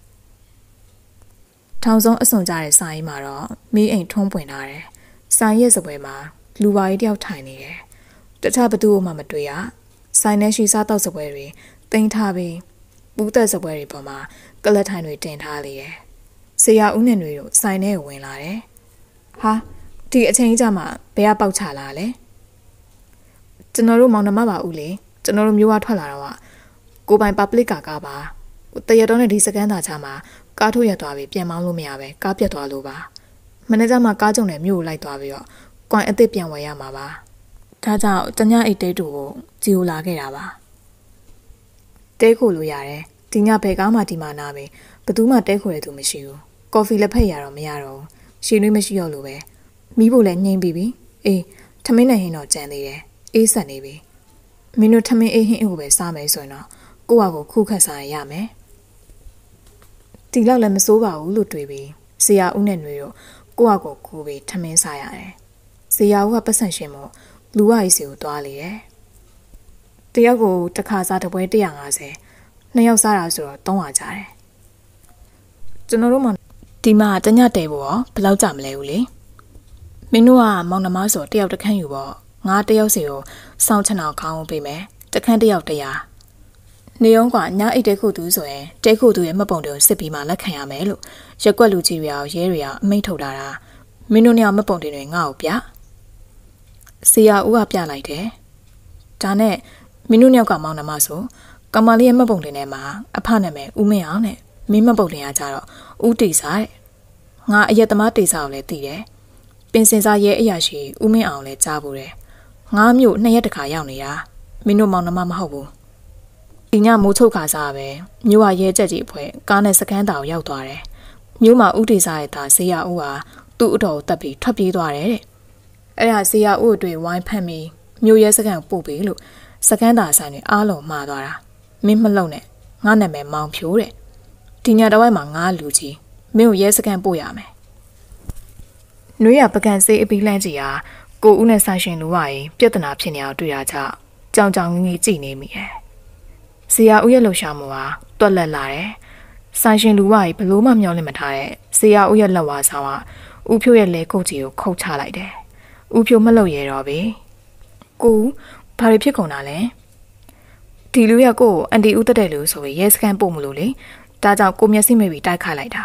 ထောင်ဆုံးအစွန်ကြတဲ့ဆိုင်မှာတော့မီးအိမ်ထုံးပွင့်ထားတယ်ဆိုင်ရဲ့စပွဲမှာလူပါကြီးတယောက်ထိုင်နေတယ်တခြားဘသူမှမတွေ့ရဆိုင်ထဲရှိစားတော့စပွဲတွေတင်ထားပြီးပူးသက်စပွဲတွေပေါ်မှာကလတ်ထိုင်တွေတင်ထားလေတယ်ဆရာဦးနဲ့တွေတို့ဆိုင်ထဲကိုဝင်လာတယ်ဟာဒီအချိန်ကြီးမှဘယ်ကပေါက်ချလာလဲကျွန်တော်တို့မောင်နှမပါဦးလေကျွန်တော်တို့မျိုးဝထွက်လာတော့ကိုပိုင် public ကားပါတရတော်နဲ့ဒီစကန်သာချမှာကားထုတ်ရသွားပြီပြန်မောင်းလို့မရပဲကားပြတ်သွားလို့ပါမနေ့ကမှကားကြုံနဲ့မြို့ကိုလိုက်သွားပြီးတော့ကွန်အစ်စ်ပြန်ဝယ်ရမှာပါဒါကြောင့်တညအိတ်တဲတူကိုဂျီကိုလာခဲ့တာပါတဲခိုလို့ရတယ်ဒီညဘယ်ကားမှဒီမှာနာပဲဘယ်သူမှတဲခိုရသူမရှိဘူးကော်ဖီလက်ဖက်ရတော့မရတော့ဘူးရှင်းနှွေးမရှိတော့လို့ပဲမီးဖို့လည်းငြိမ်ပြီးပြီအေးထမင်းနဲ့ဟင်းတော့ကြံသေးတယ်အေးဆက်နေပြီမင်းတို့ထမင်းအေးဟင်းကိုပဲစားမယ်ဆိုရင်တော့ကိုယ့်ဟာကိုခုခတ်စားရမယ်ဒီလောက်လည်းမစိုးပါဘူးလို့တွေးပြီးဆရာဦးနဲ့နှွေတို့ကိုယ့်ဟာကိုခုပြီးထမင်းစားရတယ်ဆရာဦးကပတ်စံရှင်မို့လူဝကြီးစီကိုသွားလေတယ်တယောက်ကိုတစ်ခါစားတစ်ပွဲ150နှစ်ယောက်စားတာဆိုတော့300ကျတယ်ကျွန်တော်တို့မှဒီမှာတညတဲဖို့ရောဘယ်လောက်ကြမလဲဦးလေမင်းတို့ကမောင်နှမဆိုတယောက်တစ်ခန်းယူပေါ့ငါတယောက်စီကိုစောင်းချနာခေါင်းပေးမယ်တစ်ခန်းတယောက်100နေုံကညအိတ်တဲခုသူဆိုရင်တဲခုသူရဲ့မှတ်ပုံတွေကိုစစ်ပြီးမှလက်ခံရမယ်လို့ရက်ွက်လူကြီးတွေရောရဲတွေရောအမိန့်ထုတ်လာတာမင်းတို့เนี่ยမှတ်ပုံတွေငါ့ကိုပြဆရာဦးကပြလိုက်တယ်ဒါနဲ့မင်းတို့เนี่ยကမောင်နှမဆိုကမလေးရဲ့မှတ်ပုံတွေထဲမှာအဖနာမည်ဦးမင်းအောင်နဲ့မင်းမှတ်ပုံတွေကကြတော့ဦးတေစာတဲ့ငါအရက်သမားတေစာကိုလည်းသိတယ်ပင်စင်စားရဲအရာရှိဦးမင်းအောင်လည်းကြားဘူးတယ်ငါမျိုး2ရက်တခါရောက်နေတာမင်းတို့မောင်နှမမဟုတ်ဘူးဒီညမိုးချုပ်ခါစားပဲမြို့ကရဲကြက်ကြီးအဖွဲ့ကားနဲ့စကန်းတာကိုရောက်သွားတယ်မြို့မှာဦးတေစာရဲ့သားဇေယျဦးဟာသူ့အတော်ကိုတက်ပြီးထွက်ပြေးသွားတယ်တဲ့အဲ့ဒါဇေယျဦးတွေဝိုင်းဖက်ပြီးမြို့ရဲစကန်းကိုပို့ပေးလို့စကန်းတာဆိုင်တွေအားလုံးမှားသွားတာမင်းမလုံနဲ့ငါနာမည်မောင်ဖြိုးတဲ့ဒီညတစ်ဝိုက်မှာငါလူကြီးမင်းကိုရဲစကန်းပို့ရမယ်နှွေးရပကံစေးအပီးလန့်ကြီးဟာကိုဦးနဲ့ဆိုင်ရှင်လူဝါရင်ပြဿနာဖြစ်နေအောင်တွေ့ရကြကြောင်ကြောင်ငငယ်ကြည့်နေမိတယ်။ဆရာဦးရဲ့လှူရှာမှုဟာတွက်လက်လာတယ်။ဆိုင်ရှင်လူဝါကြီးဘလို့မှမျောလင့်မထားတဲ့ဆရာဦးရဲ့လက်ဝါဆောင်ကဦးဖြိုးရဲ့လဲကုတ်ကြီးကိုခုတ်ချလိုက်တယ်။ဦးဖြိုးမလုပ်ရတော့ပြီ။ကိုဘာတွေဖြစ်ကုန်တာလဲ။ဒီလူရကိုအန်တီဦးတက်တဲ့လူဆိုပြီးရဲစခန်းပို့မလို့လေ။ဒါကြောင့်ကိုမျက်စိမိတ်ပြီးတိုက်ခတ်လိုက်တာ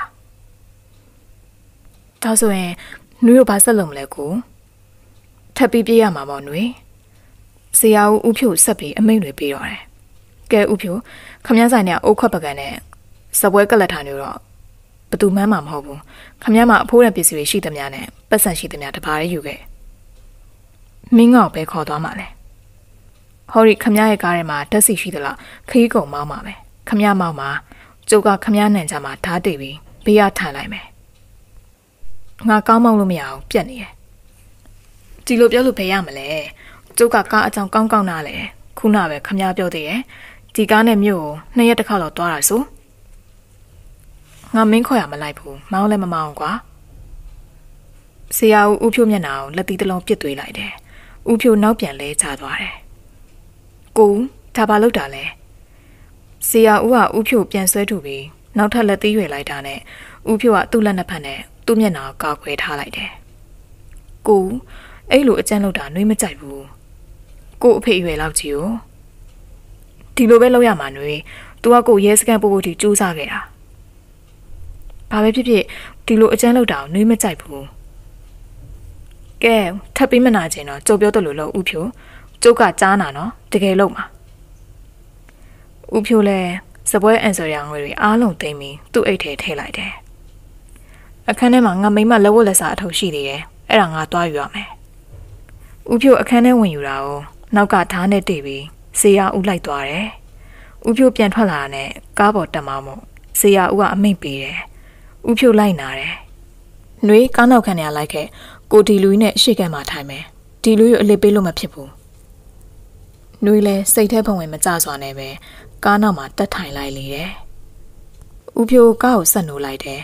။ဒါဆိုရင်နှွေးကိုဘာဆက်လုပ်မလဲကို။ထပ်ပြီးပြေးရမှာပေါ့နှွေး။ဆရာဦးဖြိုးဆက်ပြီးအမိန့်တွေပေးတော့တယ်။ကဲဦးဖြိုးခမည်းဆိုင်နဲ့အိုးခွက်ပကံနဲ့စပွဲကလတ်ထာမျိုးတော့ဘသူမှန်းမှာမဟုတ်ဘူးခမည်းမအဖိုးတဲ့ပစ္စည်းတွေရှိသမျှနဲ့ပတ်စံရှိသမျှတပါးလေးယူခဲ့မင်းငေါ့ပဲခေါ်သွားမှာလဲဟော်ရီခမည်းရဲ့ကားထဲမှာတက်စီရှိသလားခီးကုံမောင်းမှာပဲခမည်းမောင်းမှာကျုပ်ကခမည်းနန်ကြမှာဓာတ်တိတ်ပြီးဘေးရထိုင်လိုက်မယ်ငါကောင်းမောင်းလို့မရအောင်ပြက်နေတယ်ဒီလိုပြောလို့ဘယ်ရမလဲကျုပ်ကကားအကြောင်းကောင်းကောင်းနားလဲခုနပဲခမည်းပြောသေးတယ်ဒီကားနဲ့မြို့ကို2ရက်တစ်ခါတော့သွားတာဆိုငါမင်းခေါ်ရမလိုက်ဘူးမောင်းလည်းမမောင်းကွာဆရာဦးဖြိုးမျက်နှာကိုလက်သီးတစ်လုံးပစ်သွေးလိုက်တယ်ဦးဖြိုးနောက်ပြန်လဲချသွားတယ်ကိုဒါဘာလုပ်တာလဲဆရာဦးကဦးဖြိုးပြန်ဆွဲထုတ်ပြီးနောက်ထပ်လက်သီးရွယ်လိုက်တာနဲ့ဦးဖြိုးကသူ့လက်နှစ်ဖက်နဲ့သူ့မျက်နှာကိုကာကွယ်ထားလိုက်တယ်ကိုအဲ့လိုအကြမ်းလုပ်တာနှွေးမကြိုက်ဘူးကိုအဖေအရွယ်လောက်ကြီးကိုဒီလိုပဲလုပ်ရမှာနှွေးသူကကိုရဲစခန်းပို့ဖို့ဒီစူးစမ်းခဲ့တာဘာပဲဖြစ်ဖြစ်ဒီလိုအကျန်းလောက်တာနှွေးမကြိုက်ဘူးကဲထပ်ပြီးမနာချင်တော့ကြုံပြောတယ်လို့လို့ဦးဖြိုးကျုပ်ကကြားနာနော်တကယ်လို့မှာဦးဖြိုးလဲစပွဲအန်ဆာရငွေတွေအားလုံးသိမ်းပြီးသူ့အိတ်ထဲထည့်လိုက်တယ်အခန်းထဲမှာငါမိမလက်ဝတ်လက်စာအထုပ်ရှိသေးတယ်အဲ့ဒါငါသွားယူရမယ်ဦးဖြိုးအခန်းထဲဝင်ယူတာကိုနောက်ကဓာတ်နဲ့တိတ်ပြီးဆေးရဦးလိုက်သွားတယ်ဦးဖြိုးပြန်ထွက်လာတာနဲ့ကားပေါ်တက်မှမို့ဆေးရဦးကအမိန့်ပေးတယ်ဦးဖြိုးလိုက်နာတယ်။နှွေးကားနောက်ခံရလိုက်ခဲ့ကိုဒီလူကြီးနဲ့ရှေ့ကမှထိုင်မယ်။ဒီလူကြီးအလစ်ပေးလို့မဖြစ်ဘူး။နှွေးလဲစိတ်ထဲဖုံဝင်မကြစွာနဲ့ပဲကားနောက်မှာတက်ထိုင်လိုက်လေတယ်။ဦးဖြိုးကားကိုဆက်နိုးလိုက်တယ်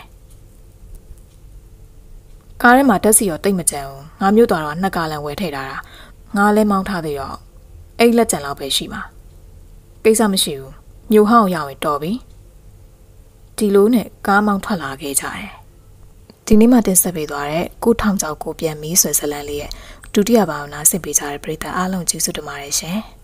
။ကားထဲမှာတက်စီရောတိတ်မကြံဘူး။ငါမျိုးသွားတော့နှစ်ကားလန်ဝယ်ထည့်ထားတာ။ငါလဲမောင်းထားသေးတော့အိတ်လက်ကြံလောက်ပဲရှိမှာ။ကိစ္စမရှိဘူး။မြို့ဟောင်းရောက်ရင်တော်ပြီ။ဒီလိုနဲ့ကားမောင်းထွက်လာခဲ့ကြတယ်။ဒီနေ့မှတင်ဆက်ပေးသွားတဲ့ကိုထောင်ကျော်ကိုပြန်မီးဆွဲဇလန်းလေးရဲ့ဒုတိယဘာဝနာဆင်ပေးကြတဲ့ပရိသတ်အားလုံးကျေးဇူးတင်ပါတယ်ရှင်။